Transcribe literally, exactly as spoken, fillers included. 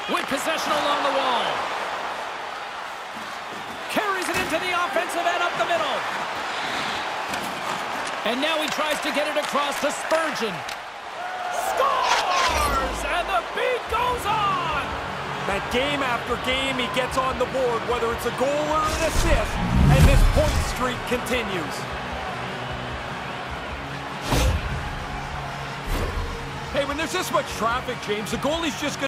with possession along the wall. Carries it into the offensive end up the middle. And now he tries to get it across to Spurgeon. Scores! And the beat goes on! That game after game, he gets on the board, whether it's a goal or an assist, and this point streak continues. Hey, when there's this much traffic, James, the goalie's just going to